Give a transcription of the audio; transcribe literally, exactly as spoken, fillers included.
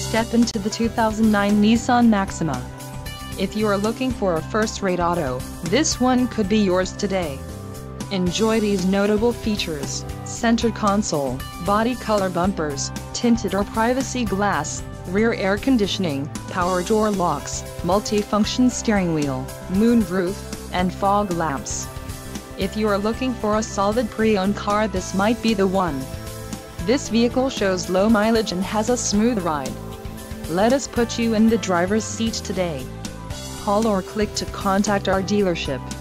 step into the two thousand nine Nissan Maxima. If you are looking for a first-rate auto, this one could be yours today. Enjoy these notable features: center console, body color bumpers, tinted or privacy glass, rear air conditioning, power door locks, multi-function steering wheel, moonroof, and fog lamps. If you are looking for a solid pre-owned car, this might be the one. This vehicle shows low mileage and has a smooth ride. Let us put you in the driver's seat today. Call or click to contact our dealership.